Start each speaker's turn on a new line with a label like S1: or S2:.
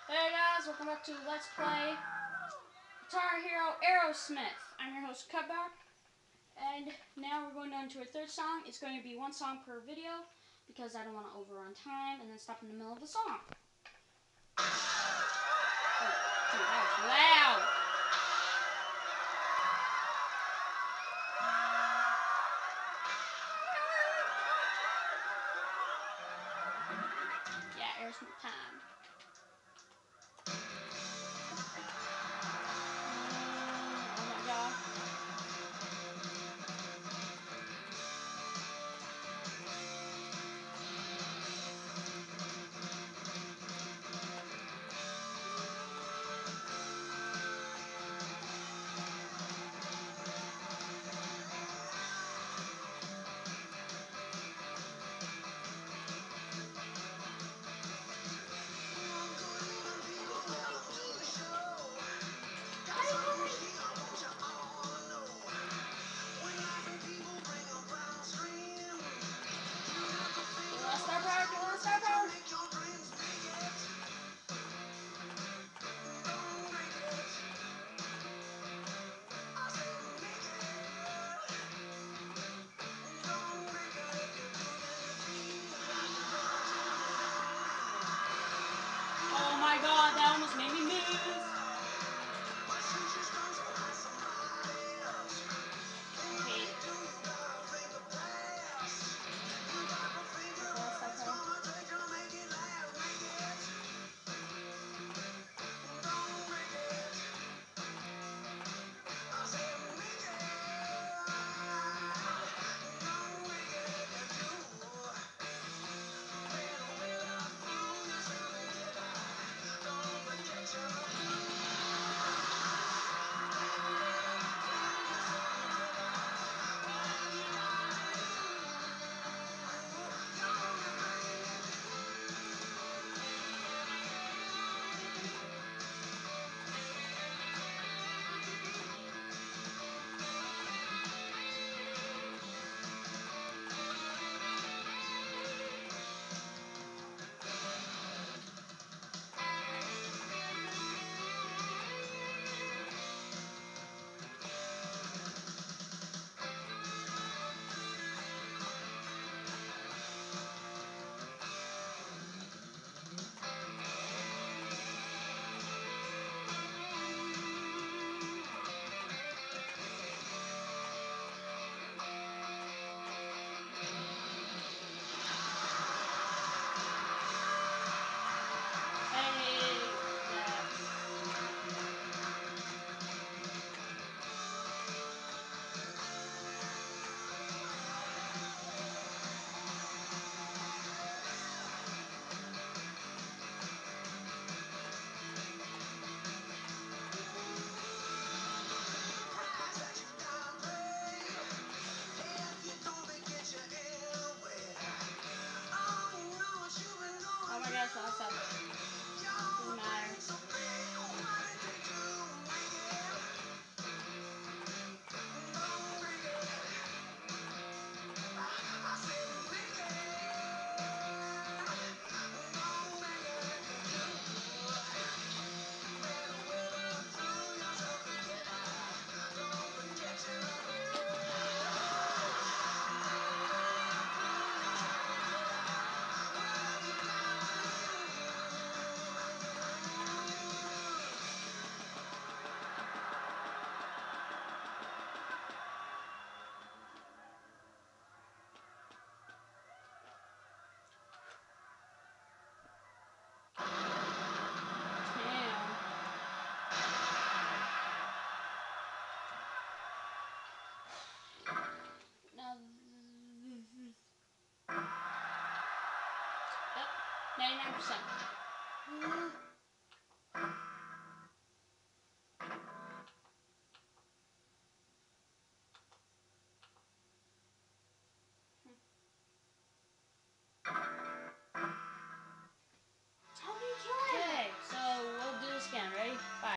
S1: Hey guys, welcome back to Let's Play Guitar Hero Aerosmith. I'm your host, Cutback, and now we're going on to our third song. It's going to be one song per video because I don't want to overrun time and then stop in the middle of the song. Oh, dude, that was loud! Yeah, Aerosmith time. Oh my god. Oh my god, that almost made me move. Oh my gosh, awesome. Doesn't matter. Now, yep, 99%.